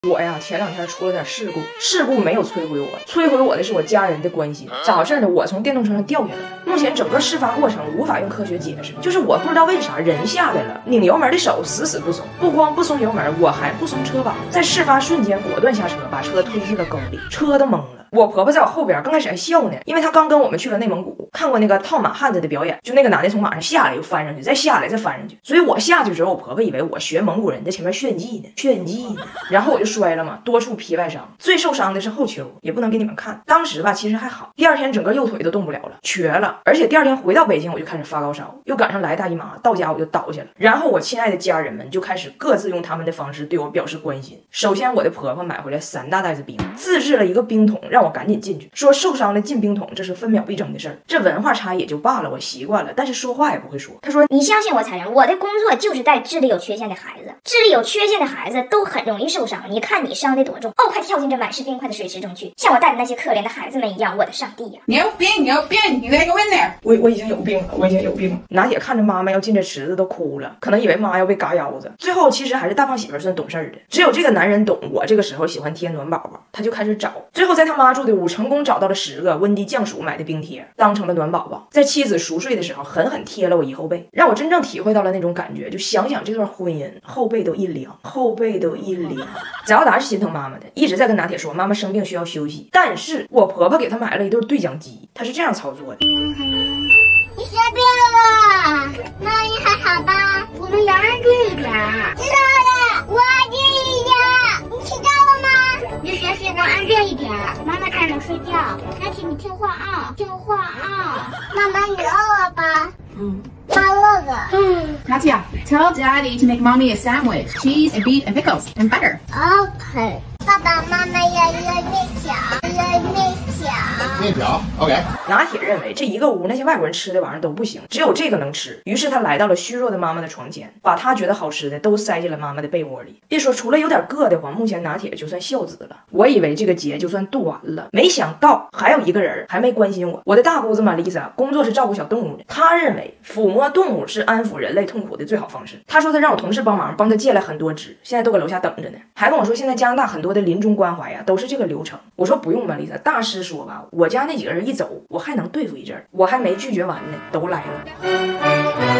我呀，前2天出了点事故没有摧毁我，摧毁我的是我家人的关心。咋回事呢？我从电动车上掉下来，目前整个事发过程无法用科学解释，就是我不知道为啥人下来了，拧油门的手死死不松，不光不松油门，我还不松车把，在事发瞬间果断下车，把车推进了沟里，车都懵了。我婆婆在我后边，刚开始还笑呢，因为她刚跟我们去了内蒙古，看过那个套马汉子的表演，就那个男的从马上下来又翻上去，再下来再翻上去，所以我下去的时候，我婆婆以为我学蒙古人在前面炫技呢，然后我就摔了嘛，多处皮外伤，最受伤的是后丘，也不能给你们看。当时吧，其实还好，第2天整个右腿都动不了了，瘸了，而且第2天回到北京我就开始发高烧，又赶上来大姨妈，到家我就倒下了。然后我亲爱的家人们就开始各自用他们的方式对我表示关心。首先，我的婆婆买回来3大袋子冰，自制了一个冰桶，让我赶紧进去。说受伤了进冰桶，这是分秒必争的事儿。这文化差也就罢了，我习惯了，但是说话也不会说。他说：“ 你相信我才人，我的工作就是带智力有缺陷的孩子，智力有缺陷的孩子都很容易受伤。你看你伤得多重，快跳进这满是冰块的水池中去，像我带的那些可怜的孩子们一样。我的上帝呀！ 你有病，你再给我那儿。 我已经有病了，拿铁看着妈妈要进这池子都哭了，可能以为妈要被嘎腰子。最后其实还是大胖媳妇算懂事儿的，只有这个男人懂我这个时候喜欢贴暖宝宝，他就开始找，最后在他妈住的屋成功找到了10个温蒂酱薯买的冰贴，当成了暖宝宝，在妻子熟睡的时候狠狠贴了我一后背，让我真正体会到了那种感觉。就想想这段婚姻，后背都一凉。翟奥达是心疼妈妈的，一直在跟拿铁说妈妈生病需要休息，但是我婆婆给她买了一对对讲机，她是这样操作的。 你生病了，妈，你还好吧？我们要安静一点。知道了，我安静一点。你知道了吗？你学习能安静一点，妈妈才能睡觉。拿铁，你听话啊，妈妈，你饿了吧？妈饿了。 Katya, tell Daddy to make Mommy a sandwich, cheese and beef and pickles and butter. OK。爸爸妈妈要热面条。 面条 ，OK。 拿铁认为这一个屋那些外国人吃的玩意儿都不行，只有这个能吃。于是他来到了虚弱的妈妈的床前，把他觉得好吃的都塞进了妈妈的被窝里。别说除了有点硌得慌，目前拿铁就算孝子了。我以为这个节就算度完了，没想到还有一个人还没关心我。我的大姑子玛丽莎工作是照顾小动物的，她认为抚摸动物是安抚人类痛苦的最好方式。她说她让我同事帮忙，帮她借来很多只，现在都搁楼下等着呢。还跟我说现在加拿大很多的临终关怀呀都是这个流程。我说不用玛丽莎，大师说吧，我家那几个人一走，我还能对付一阵儿，我还没拒绝完呢，都来了。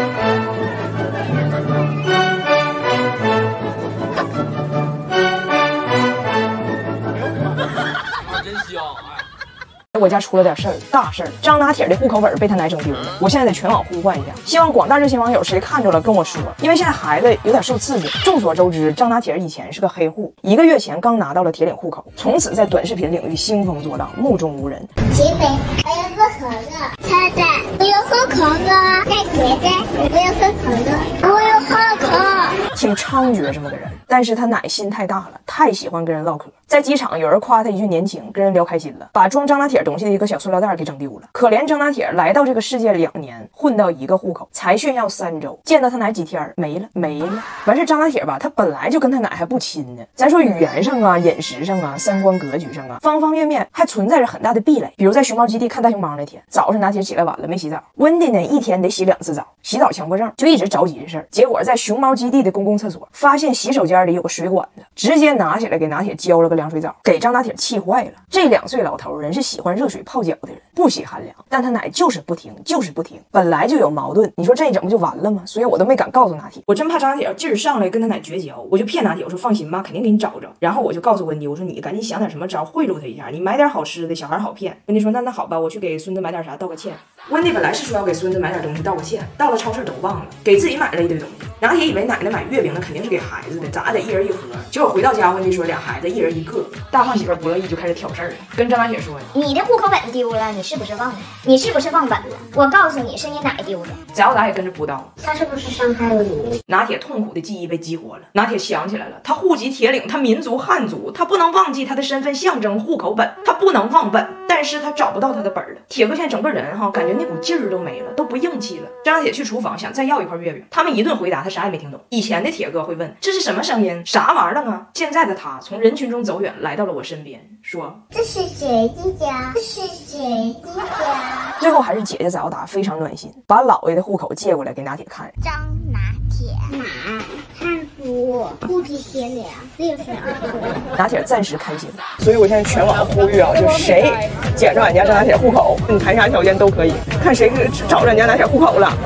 真香！ 我家出了点事儿，大事儿！张拿铁的户口本被他奶整丢了，我现在得全网呼唤一下，希望广大热心网友谁看着了跟我说，因为现在孩子有点受刺激。众所周知，张拿铁以前是个黑户，1个月前刚拿到了铁岭户口，从此在短视频领域兴风作浪，目中无人。 姐妹，我要喝可乐。菜菜，我要喝可乐。带鞋子，我要喝可乐。我要喝可。 挺猖獗这么个人，但是他奶心太大了，太喜欢跟人唠嗑。在机场有人夸他一句年轻，跟人聊开心了，把装张拿铁东西的一个小塑料袋给整丢了。可怜张拿铁来到这个世界2年，混到1个户口，才炫耀3周，见到他奶几天没了。完事张拿铁吧，他本来就跟他奶还不亲呢，咱说语言上啊、饮食上啊、三观格局上啊，方方面面还存在着很大的壁垒。比如在熊猫基地看大熊猫那天，早上拿铁起来晚了没洗澡，温蒂呢1天得洗2次澡，洗澡强迫症，就一直着急这事儿。结果在熊猫基地的公共厕所发现洗手间里有个水管子，直接拿起来给拿铁浇了个凉水澡，给张拿铁气坏了。这2岁老头人是喜欢热水泡脚的人，不喜寒凉，但他奶就是不听，本来就有矛盾，你说这一整不就完了吗？所以我都没敢告诉拿铁，我真怕张拿铁要劲儿上来跟他奶绝交，我就骗拿铁，我说放心吧，肯定给你找着。然后我就告诉温蒂，我说你赶紧想点什么招贿赂他一下，你买点好吃的，小孩好骗。温蒂说那好吧，我去给孙子买点啥道个歉。温蒂本来是说要给孙子买点东西道个歉，到了超市都忘了，给自己买了一堆东西。拿铁以为奶奶买月饼呢肯定是给孩子的，咋得1人1盒，结果回到家温蒂说俩孩子1人1个。大胖媳妇不乐意，就开始挑事儿了，跟张拿铁说你的户口本丢了，你是不是忘了？你是不是忘本了？我告诉你，是你奶丢的。 翟奥达也跟着扑叨， 他是不是伤害了你？ 拿铁痛苦的记忆被激活了，拿铁想起来了，他户籍铁岭，他民族汉族，他不能忘记他的身份象征户口本，他不能忘本，但是他找不到他的本了。铁哥现在整个人感觉那股劲儿都没了，都不硬气了。张拿铁去厨房想再要一块月饼，他们一顿回答他啥也没听懂。以前的铁哥会问这是什么声音，啥玩意儿啊？现在的他从人群中走远，来到了我身边，说这是谁的家？ 最后还是姐姐翟奥达非常暖心，把姥爷的户口借过来给拿铁看。 张拿铁，奶汉服多，不止天凉，62度。 拿铁暂时开心，所以我现在全网呼吁啊，就谁捡着俺家张拿铁户口，你谈啥条件都可以，看谁找人家拿铁户口了。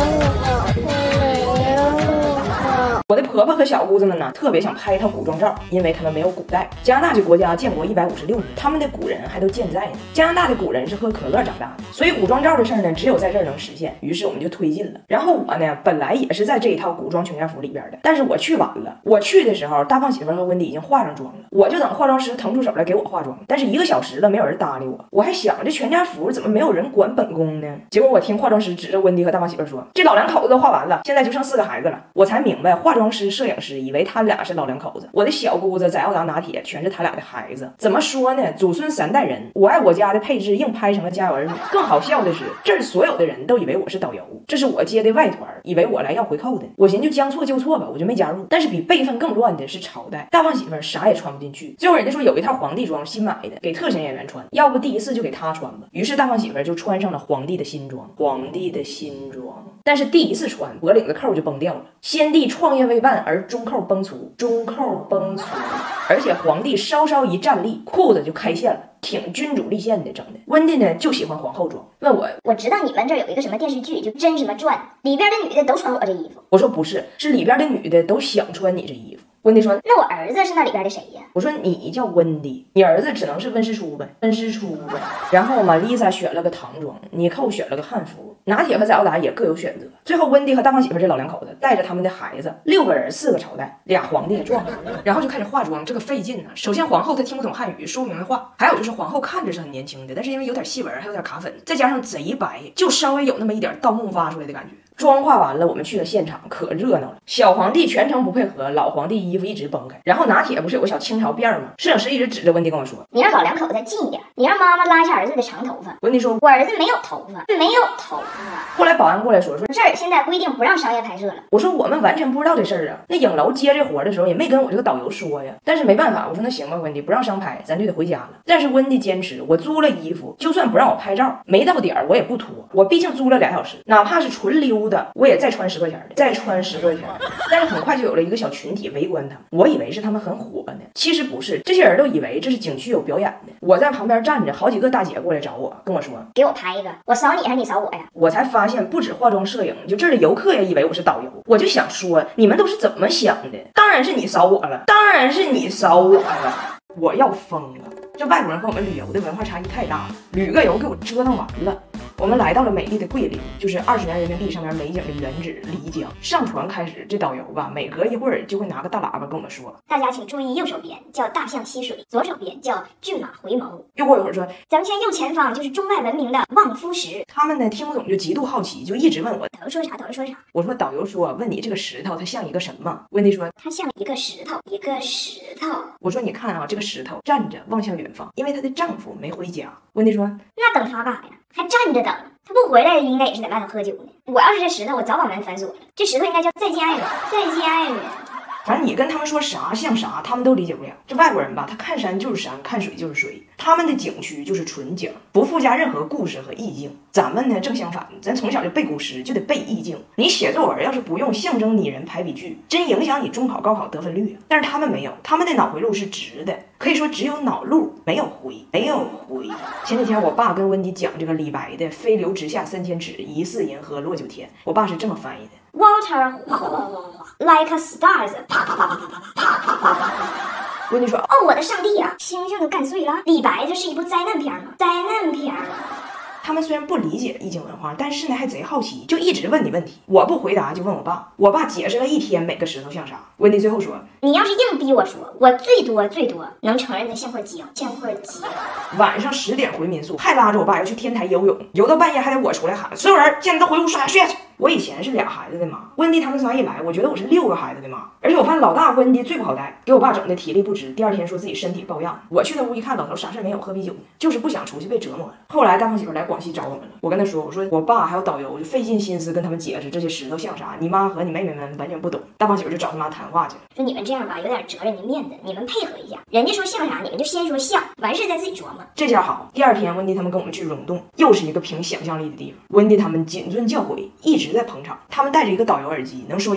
我的婆婆和小姑子们呢，特别想拍一套古装照，因为他们没有古代。加拿大这国家建国156年，他们的古人还都健在呢。加拿大的古人是喝可乐长大的，所以古装照的事儿呢，只有在这儿能实现。于是我们就推进了。然后我呢，本来也是在这一套古装全家福里边的，但是我去晚了。我去的时候，大胖媳妇和温迪已经化上妆了，我就等化妆师腾出手来给我化妆。但是1个小时了，没有人搭理我。我还想这全家福怎么没有人管本宫呢？结果我听化妆师指着温迪和大胖媳妇说：“这老两口子都化完了，现在就剩4个孩子了。”我才明白化妆师、摄影师以为他俩是老两口子，我的小姑子在澳达拿铁全是他俩的孩子。怎么说呢？祖孙3代人，我爱我家的配置硬拍成了家有儿女。更好笑的是，这儿所有的人都以为我是导游，这是我接的外团，以为我来要回扣的。我寻思就将错就错吧，我就没加入。但是比辈分更乱的是朝代，大胖媳妇啥也穿不进去。最后人家说有一套皇帝装新买的，给特型演员穿，要不第一次就给他穿吧。于是大胖媳妇就穿上了皇帝的新装，皇帝的新装。但是第一次穿，脖领子扣就崩掉了。先帝创业未半而中扣崩殂，中扣崩殂，而且皇帝稍一站立，裤子就开线了，挺君主立宪的，整的。温迪呢就喜欢皇后装，问我知道你们这儿有一个什么电视剧，就真什么传，里边的女的都穿我这衣服。 我说不是，是里边的女的都想穿你这衣服。温迪说：“ 那我儿子是那里边的谁呀？” 我说：“你叫温迪，你儿子只能是温实初呗，温实初呗。”然后玛丽莎选了个唐装，尼寇选了个汉服，拿铁和在奥达也各有选择。最后温迪和大胖媳妇这老两口子带着他们的孩子，6个人4个朝代，2皇帝也撞了，然后就开始化妆，这个费劲呢。首先皇后她听不懂汉语，说不明白话，还有就是皇后看着是很年轻的，但是因为有点细纹，还有点卡粉，再加上贼白，就稍微有那么一点盗墓挖出来的感觉。妆化完了，我们去了现场，可热闹了。小皇帝全程不配合，老皇帝衣服一直崩开。然后拿铁不是有个小清朝辫吗？摄影师一直指着温迪跟我说：“ 你让老两口子近一点，你让妈妈拉一下儿子的长头发。” 温迪说：“ 我儿子没有头发，没有头发。” 后来保安过来说这儿现在规定不让商业拍摄了。 我说我们完全不知道这事儿啊。那影楼接这活的时候也没跟我这个导游说呀。但是没办法，我说那行吧，温迪不让商拍，咱就得回家了。但是温迪坚持，我租了衣服，就算不让我拍照，没到点我也不脱。我毕竟租了2小时，哪怕是纯溜达，我也再穿10块钱的，再穿10块钱。但是很快就有了一个小群体围观他们，我以为是他们很火呢，其实不是，这些人都以为这是景区有表演的。我在旁边站着，好几个大姐过来找我，跟我说：“ 给我拍一个，我扫你还是你扫我呀？”我才发现不止化妆摄影，就这儿的游客也以为我是导游。我就想说，你们都是怎么想的？当然是你扫我了，当然是你扫我了，我要疯了！这外国人和我们旅游的文化差异太大了，旅个游给我折腾完了。我们来到了美丽的桂林，就是20元人民币上面美景的原址漓江。上船开始，这导游吧，每隔一会儿就会拿个大喇叭跟我们说：“ 大家请注意，右手边叫大象吸水，左手边叫骏马回眸。” 又过一会儿说：“ 咱们现在右前方就是中外闻名的望夫石。” 他们呢听不懂，就极度好奇，就一直问我导游说啥，导游说啥。 我说导游说问你这个石头它像一个什么？温迪说它像一个石头，一个石头。 我说你看啊，这个石头站着望向远方，因为她的丈夫没回家。温迪说那等他干啥呀？还站着等。他不回来，应该也是在外头喝酒呢。我要是这石头，我早把门反锁了。这石头应该叫再见爱人，再见爱人。 反正你跟他们说啥像啥，他们都理解不了。这外国人吧，他看山就是山，看水就是水，他们的景区就是纯景，不附加任何故事和意境。咱们呢正相反，咱从小就背古诗，就得背意境。你写作文要是不用象征拟人排比句，真影响你中考高考得分率啊。但是他们没有，他们的脑回路是直的，可以说只有脑路没有回，没有回。前几天我爸跟温迪讲这个李白的飞流直下3000尺，疑似银河落九天，我爸是这么翻译的。 Water 哗哗哗哗哗 like a stars 啪啪啪啪啪啪啪啪啪啪。 温迪说：“ 哦，我的上帝呀，星星都干碎了！李白这是一部灾难片吗？灾难片。” 他们虽然不理解意境文化，但是呢还贼好奇，就一直问你问题。我不回答就问我爸，我爸解释了一天每个石头像啥。温迪最后说：“ 你要是硬逼我说，我最多能承认的像块鸡，像块鸡。” 晚上10点回民宿，还拉着我爸要去天台游泳，游到半夜还得我出来喊所有人现在都回屋刷牙睡觉去。我以前是2孩子的妈，温迪他们仨一来，我觉得我是6个孩子的妈。而且我发现老大温迪最不好带，给我爸整的体力不支，第2天说自己身体抱恙。我去他屋一看，老头啥事没有，喝啤酒呢，就是不想出去被折磨了。后来大胖媳妇来广西找我们了，我跟他说，我说我爸还有导游，我就费尽心思跟他们解释这些石头像啥，你妈和你妹妹们完全不懂。大胖媳妇就找他妈谈话去了， 说你们这样吧，有点折人家面子，你们配合一下，人家说像啥，你们就先说像，完事再自己琢磨。 这下好，第2天温迪他们跟我们去溶洞，又是一个凭想象力的地方。温迪他们谨遵教诲，一直在捧场。他们戴着一个导游耳机，能说英文。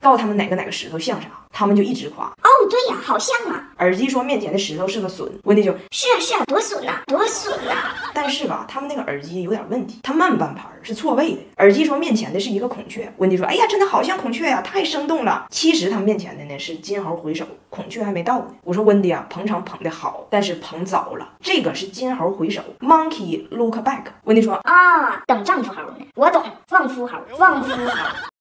告诉他们哪个石头像啥，他们就一直夸。 哦，对呀，好像啊。 耳机说面前的石头是个笋，温迪就是啊，多损呐，多损呐。 但是吧，他们那个耳机有点问题，它慢半拍是错位的。耳机说面前的是一个孔雀，温迪说，哎呀，真的好像孔雀呀，太生动了。其实他们面前的呢是金猴回首，孔雀还没到呢。我说温迪啊，捧场捧的好，但是捧早了，这个是金猴回首 ，Monkey look back。温迪说啊，等丈夫猴呢，我懂，旺夫猴，旺夫猴。